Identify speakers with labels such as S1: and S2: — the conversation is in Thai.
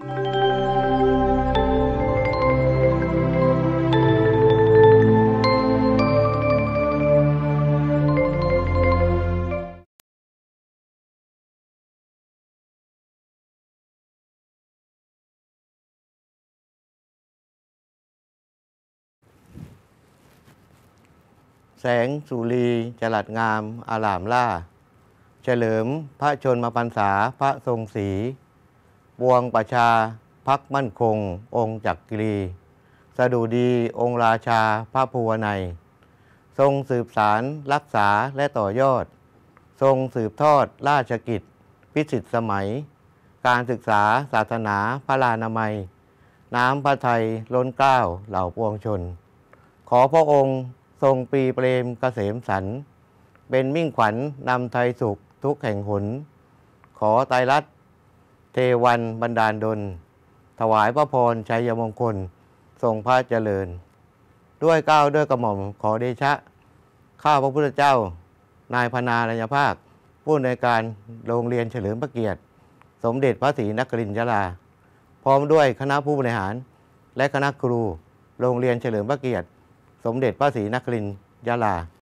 S1: แสงสุรีจรัสงามอารามล่าเฉลิมพระชนมพรรษาพระทรงศรีปวงประชาพักมั่นคงองค์จักรีสดุดีองค์ราชาพระภูวนัยทรงสืบสารรักษาและต่อยอดทรงสืบทอดราชกิจพิสิทธิสมัยการศึกษาศาสนาพระลานามัยน้ำพระทัยล้นเกล้าเหล่าปวงชนขอพระองค์ทรงปรีเปรมเกษมสันต์เป็นมิ่งขวัญนำไทยสุขทุกแห่งหนขอไตรรัตน์เทวันบันดาลดลถวายพระพรชัยมงคลทรงพระเจริญด้วยเกล้าด้วยกระหม่อมขอเดชะข้าพระพุทธเจ้านายพนารัญญภาคผู้อำนวยการโรงเรียนเฉลิมพระเกียรติสมเด็จพระศรีนครินทร์ยะลาพร้อมด้วยคณะผู้บริหารและคณะครูโรงเรียนเฉลิมพระเกียรติสมเด็จพระศรีนครินทร์ยะลา